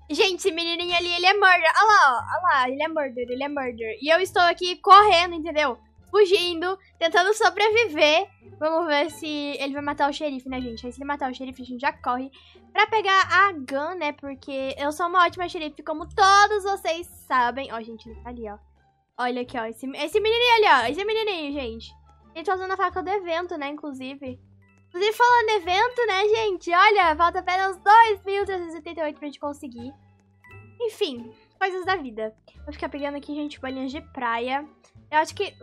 Gente, esse menininho ali, ele é murder. Olha lá, ó. Olha lá, ele é murder, ele é murder. E eu estou aqui correndo, entendeu? Fugindo, tentando sobreviver. Vamos ver se ele vai matar o xerife, né, gente? Aí se ele matar o xerife, a gente já corre pra pegar a gun, né? Porque eu sou uma ótima xerife, como todos vocês sabem. Ó, gente, ele tá ali, ó. Olha aqui, ó. Esse menininho ali, ó. Esse menininho, gente. Ele tá usando a faca do evento, né, inclusive. Inclusive, falando evento, né, gente? Olha, falta apenas 2.378 pra gente conseguir. Enfim, coisas da vida. Vou ficar pegando aqui, gente, bolinhas de praia. Eu acho que...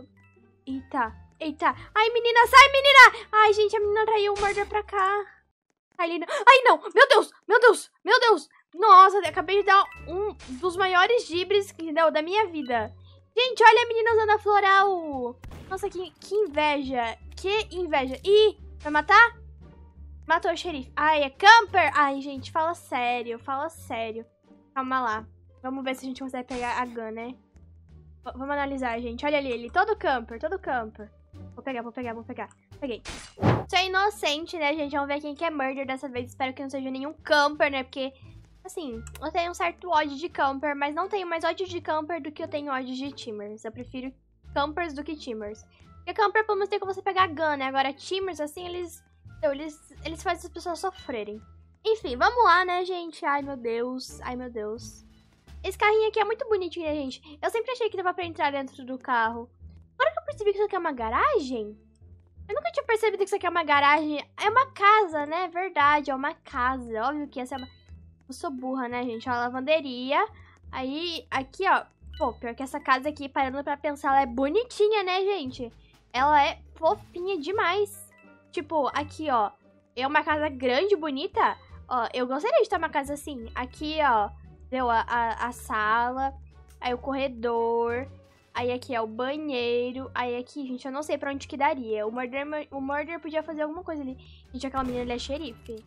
Eita, eita. Ai, menina, sai, menina! Ai, gente, a menina traiu o murder pra cá. Ai, não! Meu Deus! Meu Deus! Meu Deus! Nossa, eu acabei de dar um dos maiores gibres que deu da minha vida. Gente, olha a menina usando a floral. Nossa, que inveja. Que inveja. Ih, vai matar? Matou o xerife. Ai, é camper. Ai, gente, fala sério. Fala sério. Calma lá. Vamos ver se a gente consegue pegar a gun, né? Vamos analisar, gente. Olha ali, ele. Todo camper, todo camper. Vou pegar. Peguei. Isso é inocente, né, gente? Vamos ver quem que é murder dessa vez. Espero que não seja nenhum camper, né? Porque, assim, eu tenho um certo ódio de camper, mas não tenho mais ódio de camper do que eu tenho ódio de teamers. Eu prefiro campers do que teamers. Porque camper, pelo menos, tem como você pegar a gun, né? Agora, teamers, assim, eles fazem as pessoas sofrerem. Enfim, vamos lá, né, gente? Ai, meu Deus. Ai, meu Deus. Esse carrinho aqui é muito bonitinho, né, gente? Eu sempre achei que dava pra entrar dentro do carro. Agora que eu percebi que isso aqui é uma garagem... Eu nunca tinha percebido que isso aqui é uma garagem. É uma casa, né? Verdade, é uma casa. Óbvio que essa é uma... Eu sou burra, né, gente? Ó, a lavanderia. Aí, aqui, ó. Pô, pior que essa casa aqui, parando pra pensar, ela é bonitinha, né, gente? Ela é fofinha demais. Tipo, aqui, ó. É uma casa grande, bonita. Ó, eu gostaria de ter uma casa assim. Aqui, ó. Deu a sala. Aí o corredor. Aí aqui é o banheiro. Aí aqui, gente, eu não sei pra onde que daria. O murder podia fazer alguma coisa ali. Gente, aquela menina ali é xerife.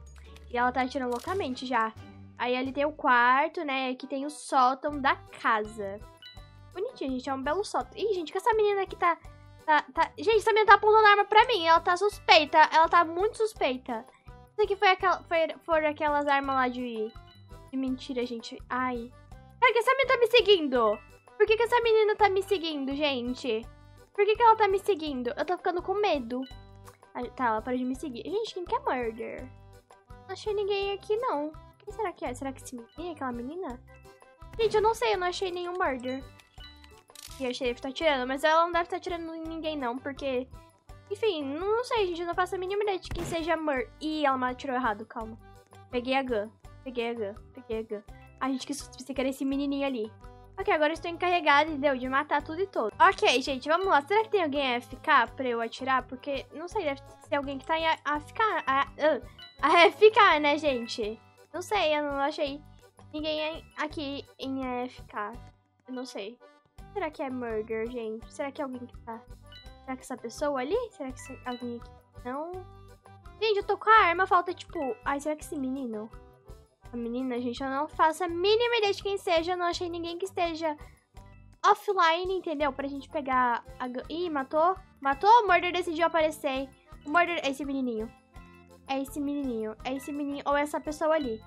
E ela tá atirando loucamente já. Aí ali tem o quarto, né? Aqui tem o sótão da casa. Bonitinho, gente. É um belo sótão. Ih, gente, que essa menina aqui tá... Gente, essa menina tá apontando arma pra mim. Ela tá suspeita. Ela tá muito suspeita. Isso aqui foram aquelas armas lá de mentira, gente. Ai. Será que essa menina tá me seguindo? Por que essa menina tá me seguindo, gente? Por que ela tá me seguindo? Eu tô ficando com medo. Tá, ela parou de me seguir. Gente, quem que é murder? Não achei ninguém aqui, não. Quem será que é? Será que esse menino é aquela menina? Gente, eu não sei. Eu não achei nenhum murder. E a xerife tá atirando. Mas ela não deve estar atirando em ninguém, não. Porque... Enfim, não sei, gente. Eu não faço a mínima ideia de quem seja murder. Ih, ela me atirou errado. Calma. Peguei a gun. Ai, gente, que susto. Pensei que era esse menininho ali. Ok, agora eu estou encarregada, entendeu? De matar tudo e todo. Ok, gente, vamos lá. Será que tem alguém a AFK pra eu atirar? Porque, não sei, deve ser alguém que tá em AFK. AFK, né, gente? Não sei, eu não achei ninguém aqui em AFK. Eu não sei. Será que é murder, gente? Será que é alguém que tá... Será que essa pessoa ali? Será que alguém aqui... Não. Gente, eu tô com a arma, falta, tipo... Ai, será que esse menino... A menina, gente, eu não faço a mínima ideia de quem seja. Eu não achei ninguém que esteja offline, entendeu? Pra gente pegar a... Ih, matou? Matou? O murder decidiu aparecer. O murder... É esse menininho. É esse menininho. É esse menino. Ou é essa pessoa ali.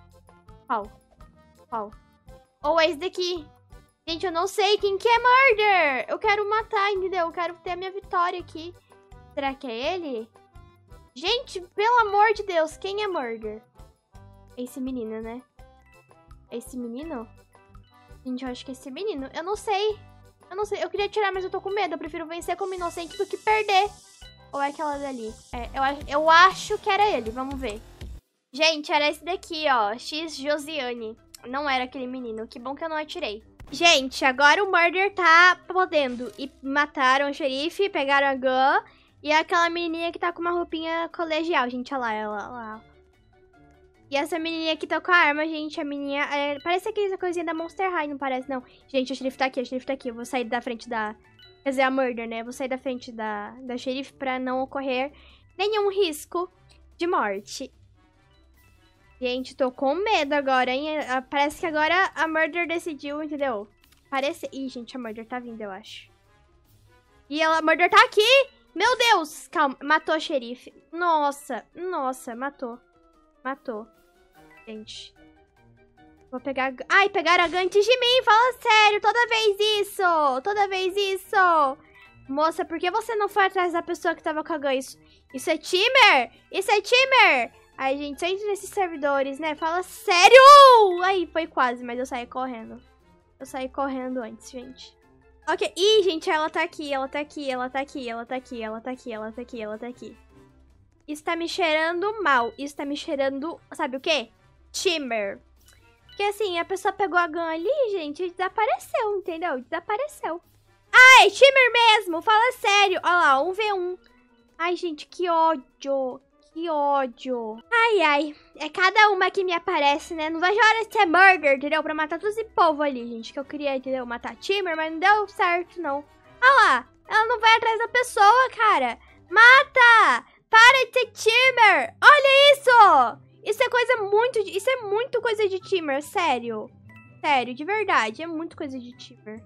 Qual? Ou é esse daqui. Gente, eu não sei quem que é murder. Eu quero matar, entendeu? Eu quero ter a minha vitória aqui. Será que é ele? Gente, pelo amor de Deus, quem é murder? Esse menino, né? Esse menino? Gente, eu acho que é esse menino. Eu não sei. Eu queria tirar, mas eu tô com medo. Eu prefiro vencer como inocente do que perder. Ou é aquela dali? É, eu acho que era ele. Vamos ver. Gente, era esse daqui, ó. X Josiane. Não era aquele menino. Que bom que eu não atirei. Gente, agora o murder tá podendo. E mataram o xerife, pegaram a gun. E aquela menininha que tá com uma roupinha colegial. Gente, olha lá, ela lá. E essa menininha aqui tá com a arma, gente. A menininha... parece aquela coisinha da Monster High, não parece, não. Gente, a xerife tá aqui, Eu vou sair da frente da... Quer dizer, a murder, né? Eu vou sair da frente da xerife pra não ocorrer nenhum risco de morte. Gente, tô com medo agora, hein? Parece que agora a murder decidiu, entendeu? Parece... Ih, gente, a murder tá vindo, eu acho. E a murder tá aqui! Meu Deus! Calma, matou a xerife. Nossa, matou. Gente. Vou pegar... Ai, pegaram a gun antes de mim. Fala sério, toda vez isso. Toda vez isso. Moça, por que você não foi atrás da pessoa que tava com a gun? Isso é timer? Isso é timer? Ai, gente, sempre nesses servidores, né? Fala sério. Aí, foi quase, mas eu saí correndo. Eu saí correndo antes, gente. Ok. Ih, gente, ela tá aqui, ela tá aqui, ela tá aqui, ela tá aqui, ela tá aqui, ela tá aqui, ela tá aqui. Isso tá me cheirando mal. Isso tá me cheirando, sabe o quê? Timer. Porque assim, a pessoa pegou a gun ali, gente, e desapareceu, entendeu? Desapareceu. Ai, timer mesmo, fala sério. Olha lá, 1v1. Ai, gente, que ódio. Que ódio. Ai, ai. É cada uma que me aparece, né? Não vejo a hora de ser murder, entendeu? Pra matar todo esse povo ali, gente. Que eu queria, entendeu? Matar timer, mas não deu certo, não. Olha lá. Ela não vai atrás da pessoa, cara. Mata! Para de ser timer! Olha isso! Isso é coisa muito... Isso é muito coisa de timer, sério. Sério, de verdade. É muito coisa de timer.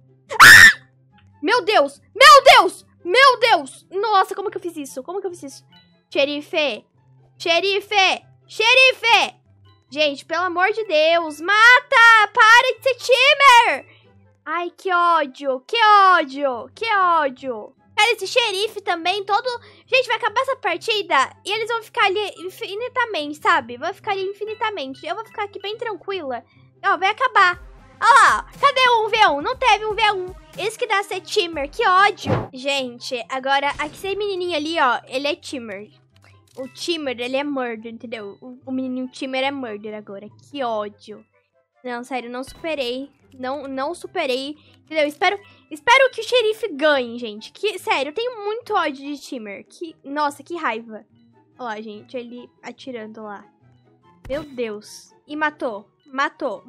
Ah! Meu Deus! Meu Deus! Meu Deus! Nossa, como que eu fiz isso? Como que eu fiz isso? Xerife! Xerife! Xerife! Gente, pelo amor de Deus, mata! Para de ser timer! Ai, que ódio! Que ódio! Que ódio! Cara, esse xerife também, todo... Gente, vai acabar essa partida e eles vão ficar ali infinitamente, sabe? Vão ficar ali infinitamente. Eu vou ficar aqui bem tranquila. Ó, vai acabar. Olha lá, cadê o 1v1? Não teve 1v1. Esse que dá ser timer, que ódio. Gente, agora, esse menininho ali, ó, ele é timer. O timer, ele é murder, entendeu? O menininho timer é murder agora. Que ódio. Não, sério, não superei. Não superei. Entendeu? Espero que o xerife ganhe, gente. Sério, eu tenho muito ódio de timer. Nossa, que raiva. Olha lá, gente, ele atirando lá. Meu Deus. E matou. Matou.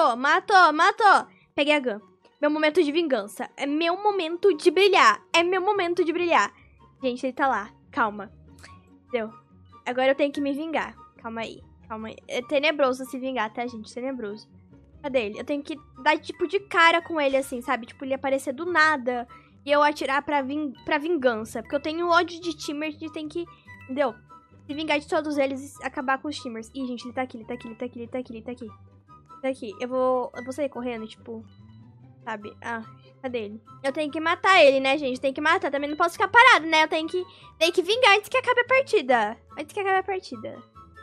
Peguei a gun. Meu momento de vingança. É meu momento de brilhar. É meu momento de brilhar. Gente, ele tá lá. Calma. Entendeu? Agora eu tenho que me vingar. Calma aí. Calma aí. É tenebroso se vingar, tá, gente? Tenebroso. Cadê ele? Eu tenho que dar, tipo, de cara com ele, assim, sabe? Tipo, ele aparecer do nada e eu atirar pra vingança. Porque eu tenho ódio de timers e tem que, entendeu? Se vingar de todos eles e acabar com os timers. Ih, gente, ele tá aqui, ele tá aqui, ele tá aqui, ele tá aqui, ele tá aqui. Tá aqui. Eu vou sair correndo, tipo, sabe? Ah, cadê ele? Eu tenho que matar ele, né, gente? Tem que matar. Também não posso ficar parado, né? Eu tenho que vingar antes que acabe a partida. Antes que acabe a partida.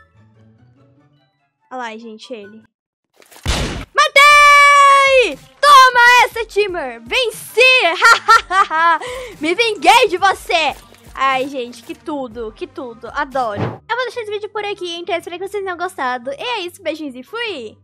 Olha lá, gente, ele. Toma essa, timer! Venci! Me vinguei de você! Ai, gente, que tudo, adoro. Eu vou deixar esse vídeo por aqui, então espero que vocês tenham gostado. E é isso, beijinhos e fui!